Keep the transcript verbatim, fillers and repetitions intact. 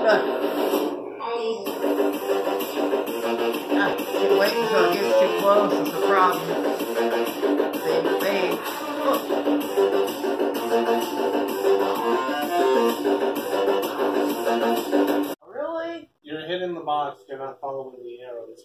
Can't wait until it gets too close, it's a problem. Baby, baby. Oh. Really? You're hitting the box, you're not following the arrows.